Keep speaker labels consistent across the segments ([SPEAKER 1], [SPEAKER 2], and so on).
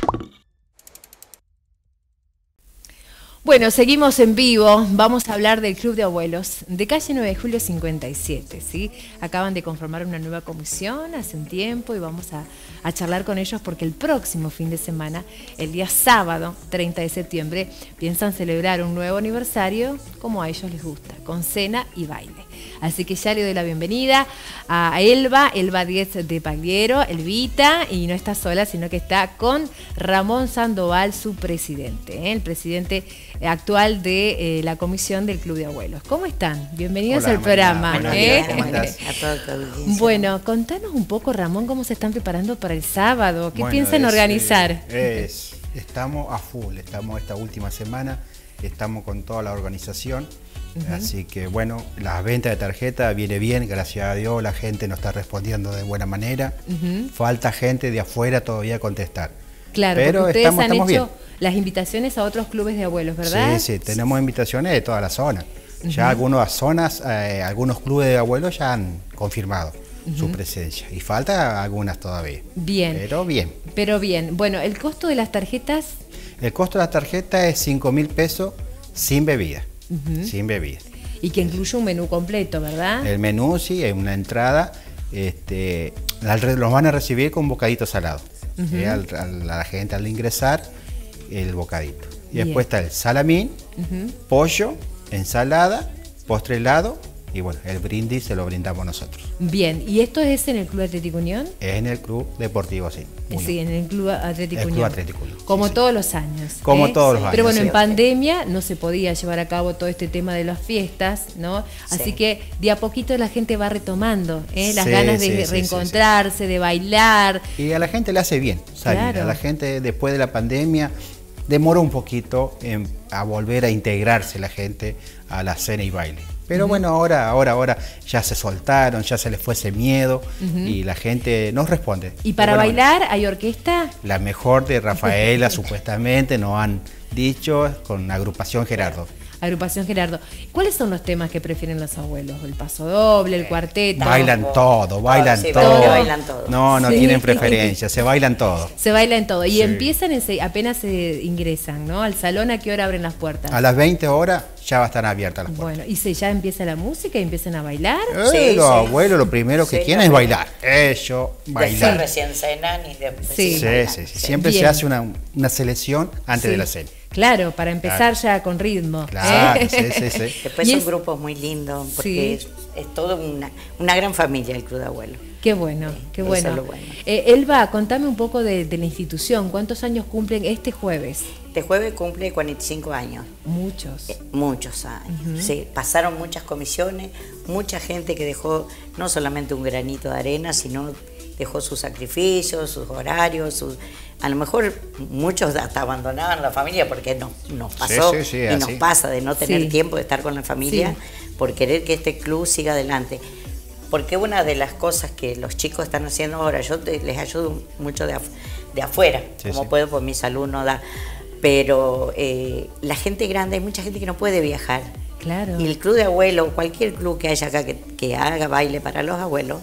[SPEAKER 1] Bueno, seguimos en vivo. Vamos a hablar del Club de Abuelos de calle 9 de Julio 57, ¿sí? Acaban de conformar una nueva comisión hace un tiempo y vamos a charlar con ellos porque el próximo fin de semana, el día sábado 30 de septiembre, piensan celebrar un nuevo aniversario como a ellos les gusta, con cena y baile. Así que ya le doy la bienvenida a Elba Díez de Pagliero, Elvita, y no está sola, sino que está con Ramón Sandoval, su presidente, el presidente actual de la comisión del Club de Abuelos. ¿Cómo están? Bienvenidos al programa.
[SPEAKER 2] Buenos días, ¿cómo estás?
[SPEAKER 3] A toda tu audiencia.
[SPEAKER 1] Bueno, contanos un poco, Ramón, cómo se están preparando para el sábado. ¿Qué piensan organizar?
[SPEAKER 2] Estamos a full, estamos esta última semana, estamos con toda la organización. Así que bueno, la venta de tarjeta viene bien, gracias a Dios la gente nos está respondiendo de buena manera. Falta gente de afuera todavía a contestar.
[SPEAKER 1] Claro,
[SPEAKER 2] pero
[SPEAKER 1] porque ustedes han hecho
[SPEAKER 2] bien.
[SPEAKER 1] Las invitaciones a otros clubes de abuelos, ¿verdad?
[SPEAKER 2] Sí, tenemos invitaciones de toda la zona. Ya algunas zonas, algunos clubes de abuelos ya han confirmado su presencia y falta algunas todavía.
[SPEAKER 1] Bien.
[SPEAKER 2] Pero bien.
[SPEAKER 1] Bueno, ¿el costo de las tarjetas?
[SPEAKER 2] El costo de las tarjetas es 5.000 pesos sin bebida. Sin bebida.
[SPEAKER 1] Y que incluye un menú completo, ¿verdad?
[SPEAKER 2] El menú, sí, es una entrada. Los van a recibir con bocadito salado. A la gente al ingresar, el bocadito. Y después está el salamín, pollo, ensalada, postre helado. Y bueno, el brindis se lo brindamos nosotros.
[SPEAKER 1] Bien, ¿y esto es en el Club Atlético Unión?
[SPEAKER 2] Es en el Club Deportivo, sí.
[SPEAKER 1] Sí, en el Club Atlético Unión.
[SPEAKER 2] Club Atlético Unión.
[SPEAKER 1] Como todos los años.
[SPEAKER 2] Como todos los años.
[SPEAKER 1] Pero bueno, en pandemia no se podía llevar a cabo todo este tema de las fiestas, ¿no? Así que de a poquito la gente va retomando las ganas de reencontrarse, de bailar.
[SPEAKER 2] Y a la gente le hace bien salir. Claro. A la gente después de la pandemia demora un poquito a volver a integrarse la gente a la cena y baile. Pero bueno, ahora ya se soltaron, ya se les fue ese miedo y la gente nos responde.
[SPEAKER 1] ¿Y para bailar hay orquesta?
[SPEAKER 2] La mejor de Rafaela, supuestamente, nos han dicho, con Agrupación Gerardo.
[SPEAKER 1] Agrupación Gerardo. ¿Cuáles son los temas que prefieren los abuelos? ¿El paso doble, el cuarteto?
[SPEAKER 2] Bailan todo.
[SPEAKER 3] Bailan todo.
[SPEAKER 2] No tienen preferencia, se bailan todo.
[SPEAKER 1] Se bailan todo. Y empiezan, apenas se ingresan, ¿no? Al salón, ¿a qué hora abren las puertas?
[SPEAKER 2] A las 20 horas ya va a estar abiertas las puertas.
[SPEAKER 1] Bueno, ¿y ya empieza la música y empiezan a bailar?
[SPEAKER 2] Los abuelos lo primero que quieren es bailar. Ellos bailar.
[SPEAKER 3] Después recién cenan y después
[SPEAKER 2] sí. Siempre se hace una selección antes de la cena.
[SPEAKER 1] Claro, para empezar ya con ritmo.
[SPEAKER 2] Claro, sí.
[SPEAKER 3] Después son grupos muy lindos, porque es toda una gran familia el Club de Abuelos.
[SPEAKER 1] Qué bueno, qué bueno.
[SPEAKER 3] Eso es lo bueno.
[SPEAKER 1] Elba, contame un poco de la institución. ¿Cuántos años cumplen este jueves?
[SPEAKER 3] Este jueves cumple 45 años.
[SPEAKER 1] Muchos.
[SPEAKER 3] Muchos años. Sí, pasaron muchas comisiones, mucha gente que dejó no solamente un granito de arena, sino dejó sus sacrificios, sus horarios, a lo mejor muchos hasta abandonaban la familia porque nos pasó y nos pasa de no tener tiempo de estar con la familia por querer que este club siga adelante. Porque una de las cosas que los chicos están haciendo ahora, yo les ayudo mucho de afuera, como puedo, pues mi salud no da, pero la gente grande, hay mucha gente que no puede viajar.
[SPEAKER 1] Claro.
[SPEAKER 3] Y el Club de Abuelos, cualquier club que haya acá que haga baile para los abuelos,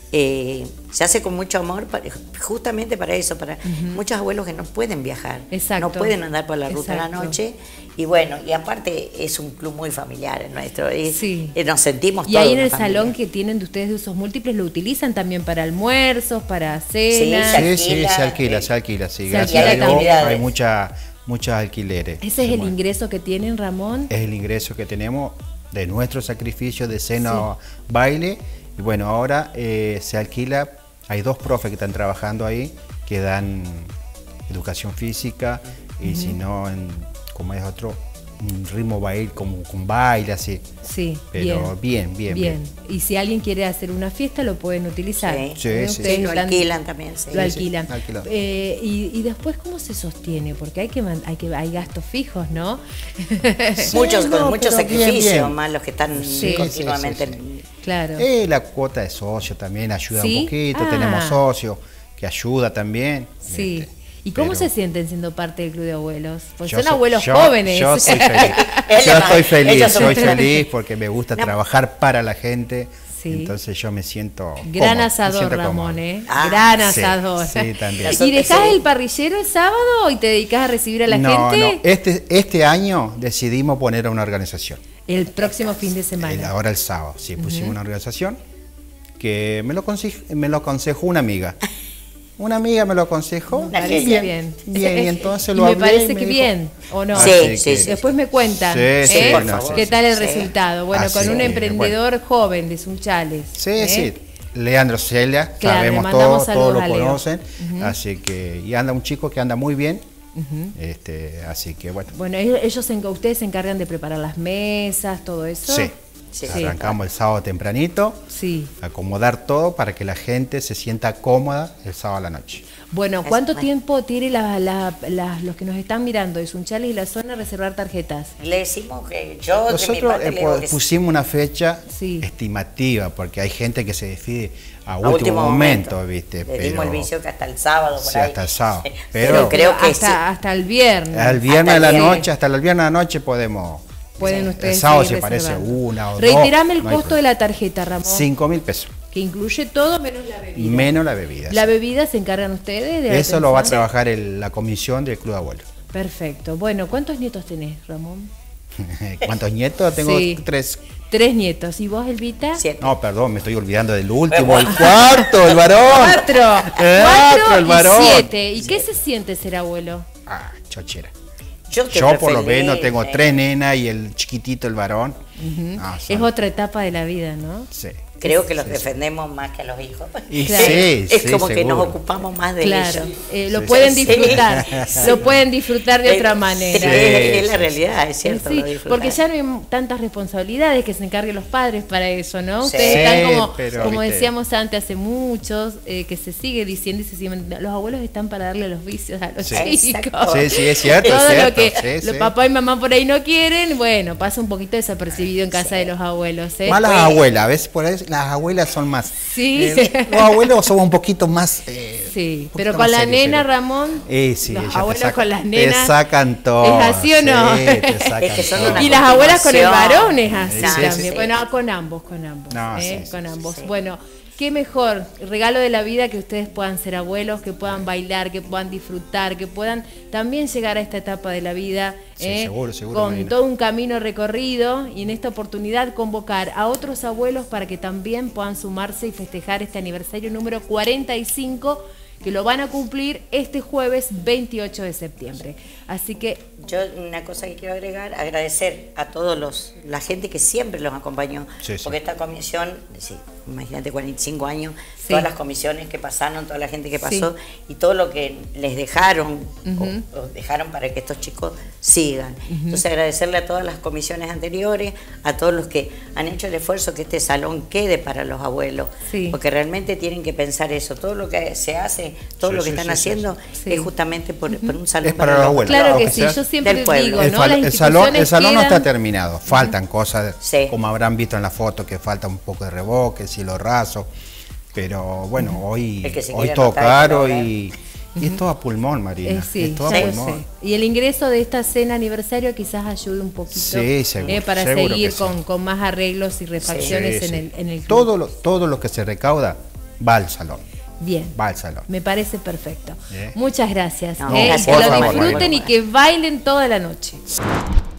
[SPEAKER 3] se hace con mucho amor justamente para eso, para muchos abuelos que no pueden viajar, no pueden andar por la ruta a la noche, y bueno, y aparte es un club muy familiar el nuestro, nos sentimos todos.
[SPEAKER 1] Y ahí en el salón que tienen de ustedes de usos múltiples, ¿lo utilizan también para almuerzos, para cenas?
[SPEAKER 2] Se alquila, gracias a Dios hay muchos alquileres.
[SPEAKER 1] ¿Ese es el ingreso que tienen, Ramón?
[SPEAKER 2] Es el ingreso que tenemos de nuestro sacrificio de cena, baile. Y bueno, ahora se alquila, hay 2 profes que están trabajando ahí, que dan educación física, y si no, como es otro, un ritmo baile, como con baile, así.
[SPEAKER 1] Sí,
[SPEAKER 2] pero bien.
[SPEAKER 1] Y si alguien quiere hacer una fiesta, lo pueden utilizar.
[SPEAKER 3] Sí, lo alquilan también.
[SPEAKER 1] Lo alquilan. Y después, ¿cómo se sostiene? Porque hay gastos fijos, ¿no?
[SPEAKER 3] Con muchos sacrificios, más los que están continuamente.
[SPEAKER 1] Claro.
[SPEAKER 2] La cuota de socio también ayuda un poquito, tenemos socios que ayuda también.
[SPEAKER 1] Sí. ¿Y cómo se sienten siendo parte del Club de Abuelos? Pues son abuelos jóvenes.
[SPEAKER 2] Yo soy feliz. Soy feliz porque me gusta trabajar para la gente.
[SPEAKER 1] Sí.
[SPEAKER 2] Entonces yo me siento
[SPEAKER 1] Gran
[SPEAKER 2] cómodo,
[SPEAKER 1] asador,
[SPEAKER 2] me siento
[SPEAKER 1] Ramón,
[SPEAKER 2] cómodo.
[SPEAKER 1] ¿eh?
[SPEAKER 3] Ah,
[SPEAKER 1] Gran
[SPEAKER 2] sí,
[SPEAKER 1] asador.
[SPEAKER 2] sí, también.
[SPEAKER 1] ¿Y dejás el parrillero el sábado y te dedicás a recibir a la gente?
[SPEAKER 2] No, este año decidimos poner una organización.
[SPEAKER 1] El próximo fin de semana.
[SPEAKER 2] Ahora el sábado, sí, pusimos una organización que me lo aconsejó una amiga. Una amiga me lo aconsejó.
[SPEAKER 1] Me parece bien.
[SPEAKER 2] Bien, y entonces
[SPEAKER 1] Y
[SPEAKER 2] lo hablé.
[SPEAKER 1] me parece
[SPEAKER 2] y me
[SPEAKER 1] que
[SPEAKER 2] dijo,
[SPEAKER 1] bien, ¿o no?
[SPEAKER 3] Sí,
[SPEAKER 2] Así
[SPEAKER 3] sí,
[SPEAKER 2] que-
[SPEAKER 3] sí.
[SPEAKER 1] Después me cuentan,
[SPEAKER 2] Sí, sí,
[SPEAKER 3] por
[SPEAKER 2] no,
[SPEAKER 3] favor.
[SPEAKER 1] qué tal el
[SPEAKER 3] Sí.
[SPEAKER 1] resultado. Bueno,
[SPEAKER 2] Así
[SPEAKER 1] con un
[SPEAKER 2] que,
[SPEAKER 1] emprendedor joven de Sunchales.
[SPEAKER 2] Sí, sí. Leandro Celia,
[SPEAKER 1] Claro, le
[SPEAKER 2] sabemos
[SPEAKER 1] mandamos
[SPEAKER 2] todos lo
[SPEAKER 1] saludos a Leo.
[SPEAKER 2] conocen. Así que, y anda un chico que anda muy bien. Así que bueno.
[SPEAKER 1] Bueno, ustedes se encargan de preparar las mesas, todo eso.
[SPEAKER 2] Sí.
[SPEAKER 3] Sí.
[SPEAKER 2] Arrancamos el sábado tempranito,
[SPEAKER 1] Sí.
[SPEAKER 2] acomodar todo para que la gente se sienta cómoda el sábado a la noche.
[SPEAKER 1] Bueno, ¿cuánto
[SPEAKER 3] Bueno.
[SPEAKER 1] tiempo tiene los que nos están mirando de Sunchales y la zona reservar tarjetas?
[SPEAKER 3] Le decimos que yo, de mi
[SPEAKER 2] Nosotros
[SPEAKER 3] parte, le digo que
[SPEAKER 2] pusimos una fecha
[SPEAKER 1] Sí.
[SPEAKER 2] estimativa, porque hay gente que se decide a último momento, ¿viste?
[SPEAKER 3] Le dimos el vicio que hasta el sábado, por
[SPEAKER 2] Sí,
[SPEAKER 3] ahí.
[SPEAKER 2] hasta el sábado.
[SPEAKER 3] Sí.
[SPEAKER 2] Pero
[SPEAKER 3] creo que
[SPEAKER 1] hasta el viernes.
[SPEAKER 2] al viernes
[SPEAKER 3] Hasta
[SPEAKER 2] a la
[SPEAKER 3] el viernes.
[SPEAKER 2] noche, hasta el viernes a la noche podemos.
[SPEAKER 1] Pueden
[SPEAKER 2] el
[SPEAKER 1] ustedes
[SPEAKER 2] sábado
[SPEAKER 1] seguir
[SPEAKER 2] se parece
[SPEAKER 1] reservando.
[SPEAKER 2] una o dos.
[SPEAKER 1] Reiterame el
[SPEAKER 2] no hay
[SPEAKER 1] costo de la tarjeta, Ramón.
[SPEAKER 2] 5.000 pesos,
[SPEAKER 1] Que incluye todo menos la bebida.
[SPEAKER 2] menos la bebida.
[SPEAKER 1] La bebida se encargan ustedes de la
[SPEAKER 2] Eso lo va a
[SPEAKER 1] atención?
[SPEAKER 2] trabajar la comisión del Club Abuelo.
[SPEAKER 1] Perfecto. Bueno, ¿cuántos nietos tenés, Ramón?
[SPEAKER 2] ¿Cuántos nietos? Tengo
[SPEAKER 1] Sí.
[SPEAKER 2] 3.
[SPEAKER 1] 3 nietos. ¿Y vos, Elvita?
[SPEAKER 3] 7.
[SPEAKER 2] No, perdón, me estoy olvidando del último, el cuarto, el varón.
[SPEAKER 1] 4.
[SPEAKER 2] Cuatro, el varón.
[SPEAKER 1] Y 7. ¿Y qué se siente ser abuelo?
[SPEAKER 2] Ah, chochera.
[SPEAKER 3] Yo, que
[SPEAKER 2] Yo por lo
[SPEAKER 3] preferí,
[SPEAKER 2] menos tengo 3 nenas y el chiquitito, el varón. Ah,
[SPEAKER 1] Es otra etapa de la vida, ¿no?
[SPEAKER 2] Sí.
[SPEAKER 3] Creo que los defendemos más que a los hijos.
[SPEAKER 2] Y
[SPEAKER 1] Claro.
[SPEAKER 2] sí,
[SPEAKER 3] Es
[SPEAKER 2] sí,
[SPEAKER 3] como que nos
[SPEAKER 2] seguro.
[SPEAKER 3] ocupamos más de
[SPEAKER 1] Claro,
[SPEAKER 3] ellos.
[SPEAKER 1] lo
[SPEAKER 2] Sí,
[SPEAKER 1] pueden
[SPEAKER 3] sí.
[SPEAKER 1] disfrutar,
[SPEAKER 3] Sí.
[SPEAKER 1] lo pueden disfrutar de otra manera.
[SPEAKER 3] Sí, es la realidad, es cierto.
[SPEAKER 1] Sí,
[SPEAKER 3] lo disfrutan.
[SPEAKER 1] porque ya no hay tantas responsabilidades que se encarguen los padres para eso, ¿no?
[SPEAKER 3] Sí.
[SPEAKER 1] Ustedes están como,
[SPEAKER 2] pero,
[SPEAKER 1] como
[SPEAKER 2] viste.
[SPEAKER 1] decíamos antes, hace muchos, que se sigue diciendo y se siguen, los abuelos están para darle los vicios a los
[SPEAKER 2] Sí.
[SPEAKER 1] chicos.
[SPEAKER 3] Exacto.
[SPEAKER 2] Sí, sí, es cierto.
[SPEAKER 1] Todo
[SPEAKER 2] es
[SPEAKER 1] lo
[SPEAKER 2] cierto.
[SPEAKER 1] que
[SPEAKER 2] Sí,
[SPEAKER 1] los
[SPEAKER 2] sí.
[SPEAKER 1] papás y mamá por ahí no quieren, bueno, pasa un poquito desapercibido en casa de los abuelos, ¿eh?
[SPEAKER 2] Más las abuelas, a veces por ahí las abuelas son más.
[SPEAKER 1] Sí.
[SPEAKER 2] Los abuelos somos un poquito más.
[SPEAKER 1] Sí,
[SPEAKER 2] un
[SPEAKER 1] pero
[SPEAKER 2] poquito
[SPEAKER 1] con
[SPEAKER 2] más
[SPEAKER 1] la
[SPEAKER 2] serios,
[SPEAKER 1] nena,
[SPEAKER 2] pero-
[SPEAKER 1] Ramón,
[SPEAKER 2] Sí,
[SPEAKER 1] los
[SPEAKER 2] ella te
[SPEAKER 1] abuelos
[SPEAKER 2] saca-
[SPEAKER 1] con las nenas.
[SPEAKER 2] Te sacan todo.
[SPEAKER 1] ¿Es así o no?
[SPEAKER 2] Sí, te sacan
[SPEAKER 3] Es que son
[SPEAKER 2] todo.
[SPEAKER 3] una
[SPEAKER 1] Y las abuelas con el varón es así
[SPEAKER 3] Sí, sí,
[SPEAKER 1] también.
[SPEAKER 3] sí.
[SPEAKER 1] Bueno, con ambos.
[SPEAKER 2] No,
[SPEAKER 1] ¿eh?
[SPEAKER 2] sí,
[SPEAKER 1] Con
[SPEAKER 2] sí,
[SPEAKER 1] ambos.
[SPEAKER 3] sí.
[SPEAKER 1] Bueno, qué mejor regalo de la vida que ustedes puedan ser abuelos, que puedan bailar, que puedan disfrutar, que puedan también llegar a esta etapa de la vida
[SPEAKER 2] Sí, seguro,
[SPEAKER 1] con
[SPEAKER 2] Marina.
[SPEAKER 1] todo un camino recorrido y en esta oportunidad convocar a otros abuelos para que también puedan sumarse y festejar este aniversario número 45 que lo van a cumplir este jueves 28 de septiembre. Así que
[SPEAKER 3] Yo una cosa que quiero agregar, agradecer a todos la gente que siempre los acompañó,
[SPEAKER 2] Sí, sí.
[SPEAKER 3] porque esta comisión, sí, imagínate 45 años,
[SPEAKER 1] Sí.
[SPEAKER 3] todas las comisiones que pasaron, toda la gente que pasó
[SPEAKER 1] Sí.
[SPEAKER 3] y todo lo que les dejaron o dejaron para que estos chicos sigan. Entonces agradecerle a todas las comisiones anteriores, a todos los que han hecho el esfuerzo que este salón quede para los abuelos,
[SPEAKER 1] Sí.
[SPEAKER 3] porque realmente tienen que pensar eso, todo lo que se hace, todo
[SPEAKER 2] Sí,
[SPEAKER 3] lo que
[SPEAKER 2] sí,
[SPEAKER 3] están
[SPEAKER 2] sí, sí,
[SPEAKER 3] haciendo
[SPEAKER 1] sí.
[SPEAKER 3] es justamente por un salón
[SPEAKER 2] Es para los abuelos.
[SPEAKER 1] claro
[SPEAKER 2] Claro,
[SPEAKER 1] que
[SPEAKER 2] que
[SPEAKER 1] sí,
[SPEAKER 2] sea
[SPEAKER 1] yo siempre
[SPEAKER 3] del pueblo.
[SPEAKER 1] digo,
[SPEAKER 2] El,
[SPEAKER 1] ¿no?
[SPEAKER 2] fal-
[SPEAKER 1] Las
[SPEAKER 2] el salón, el
[SPEAKER 1] instituciones
[SPEAKER 2] salón no está
[SPEAKER 1] quedan-
[SPEAKER 2] terminado, faltan cosas,
[SPEAKER 3] Sí.
[SPEAKER 2] como habrán visto en la foto, que falta un poco de revoque, cielo raso, pero bueno, hoy,
[SPEAKER 3] El que se
[SPEAKER 2] hoy
[SPEAKER 3] quiere
[SPEAKER 2] todo
[SPEAKER 3] anotar,
[SPEAKER 2] caro
[SPEAKER 3] que lo
[SPEAKER 2] y es todo a pulmón, Marina,
[SPEAKER 1] Sí,
[SPEAKER 2] es todo a
[SPEAKER 1] ya lo
[SPEAKER 2] pulmón.
[SPEAKER 1] sé. Y el ingreso de esta cena aniversario quizás ayude un poquito
[SPEAKER 2] Sí, seguro,
[SPEAKER 1] para
[SPEAKER 2] seguro
[SPEAKER 1] seguir
[SPEAKER 2] que sí.
[SPEAKER 1] con más arreglos y refacciones
[SPEAKER 2] Sí, sí.
[SPEAKER 1] en el club.
[SPEAKER 2] Todo lo que se recauda va al salón,
[SPEAKER 1] Bien.
[SPEAKER 2] va al salón.
[SPEAKER 1] Me parece perfecto.
[SPEAKER 2] Bien.
[SPEAKER 1] Muchas gracias.
[SPEAKER 3] No,
[SPEAKER 1] Que
[SPEAKER 3] gracias,
[SPEAKER 1] lo
[SPEAKER 2] por favor,
[SPEAKER 1] disfruten
[SPEAKER 3] Marina.
[SPEAKER 1] y que bailen toda la noche.